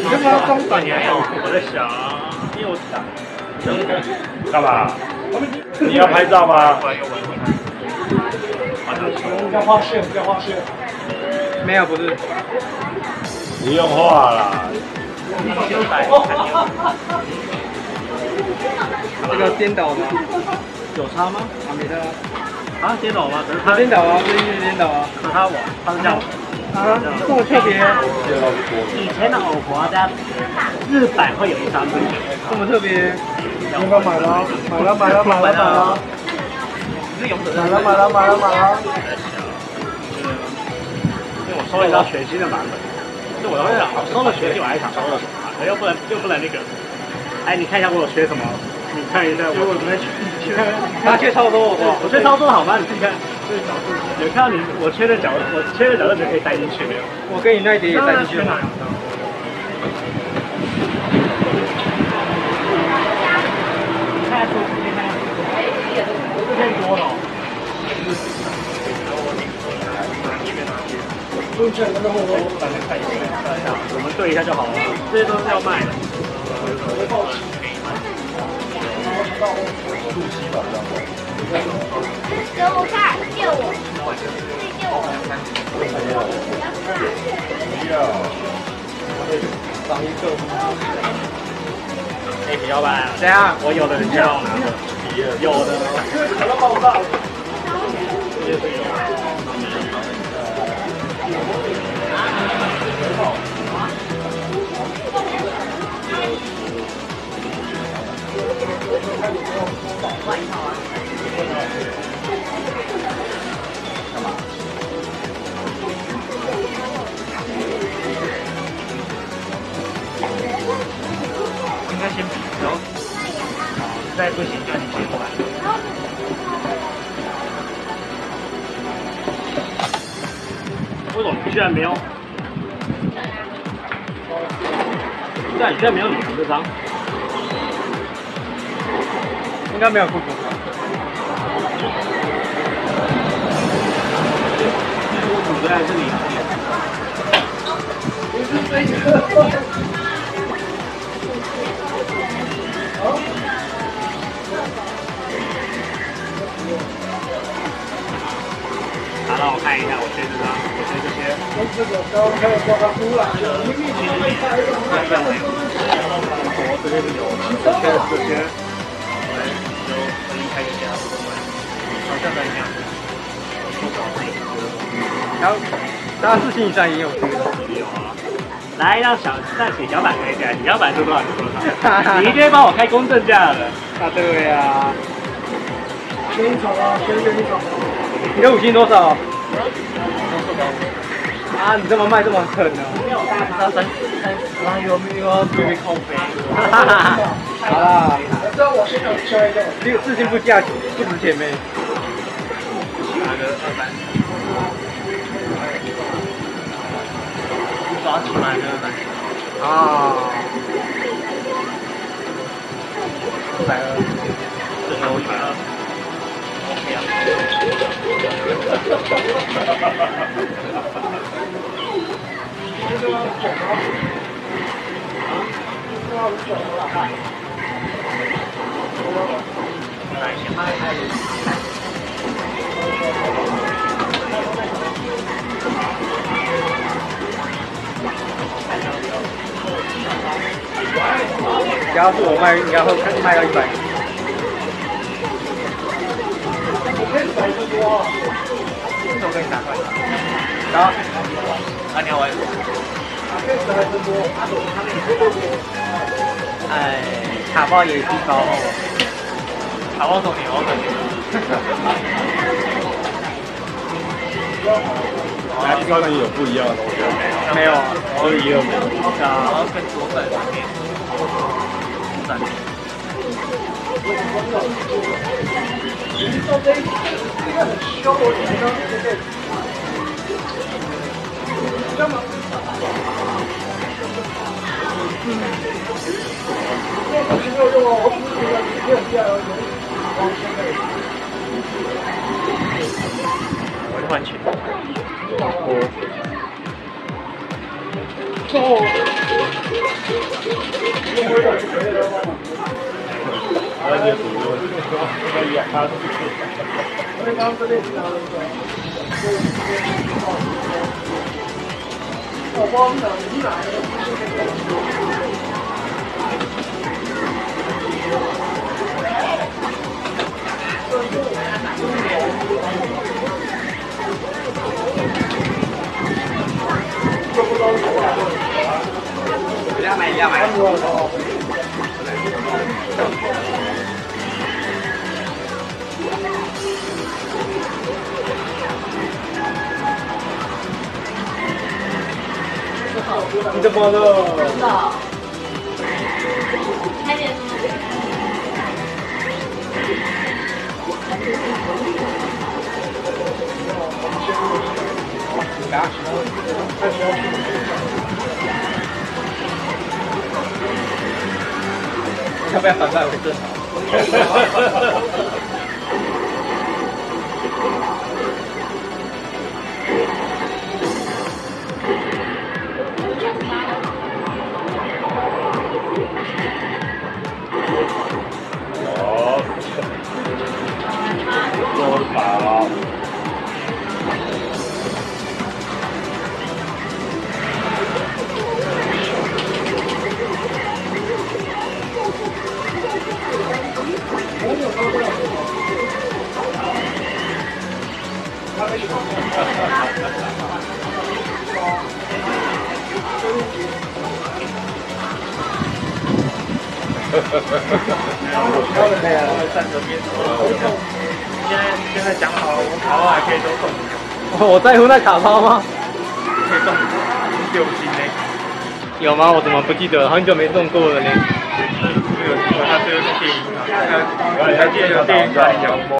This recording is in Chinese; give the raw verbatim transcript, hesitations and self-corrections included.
你干嘛要装胆呀？ 我在想，因为我干嘛？你要拍照吗？ 要画线，要画线。没有，不是。 不用画啦。 这个颠倒吗？ 有差吗？ 啊，没差。 啊，颠倒吗？可是它颠倒啊，不是一直颠倒啊。 可它我它是这样。 啊，这么特别。 以前的偶婆在日版会有一张这个， 这么特别。要不要买了？买了，买了，买了，买了。 你是勇者。 买了，买了，买了，买了。 因为我收了一张全新的版本，就我在想，我收了全新，我还想收二手嘛，可又不能又不能那个。哎，你看一下我有缺什么？你看一下我没缺， 他缺超多，我我缺超多好吗？你自己看。有看到你我缺的角，我缺的角度就可以带进去没有？ 我跟你那一叠也带进去了。 看出变多了。我们对一下就好了，这些都是要卖的。 给我看，借我，借我。 长一个。 哎，李老板， 怎样？ 我有的人就要拿的，有的。可能爆炸。这些是有。外套啊。干嘛？应该先比，然后再不行就你先过来。为什么你居然没有？对，你居然没有女仆这张？ 应该没有复古。 我主在这里。好，让我看一下，我缺这张，我缺这些。 这个刚开始挂它出来了，明明其实我这边是有的，这些这些，来，有可以开一下，好像在一样。 然后，大家四星以上也有这个。 有啊。来，让小让写小板开一下，你小板是多少？多少？你一定会帮我开公正价的。 啊，对呀。选一场啊，选选一场。你的五星多少？啊，你这么卖这么狠呢？ 没有，大家知道三三十万有没有特别靠背？ 好啦，这样我先讲下一个。这个四星不价不值钱呗。 拿个二百。抓起来的二百。 啊。 一百二。这时候一百二。OK 啊。这个很肿吗？这个很肿了。来一下。 假如是我卖，应该会卖到一百。 我跟你打算。 好。 啊，你好，我。哎，卡包也是包哦。卡包送你，我送你。 来，高能有不一样的东西。 没有啊， 都一样的。 然后跟左本上面。三。我就换钱。 哦。 己的主子问题。可以啊，他是不是？ 一样买一样买。你怎么了？ 真的。开点。 要不要反败为正？ 哦，多饱。 站着边现在现在讲好，我卡包还可以都送你。我在乎那卡包吗？可以送六星呢？有吗？我怎么不记得？很久没送过了呢。这个他这个是电影啊，他他记得电影看一下。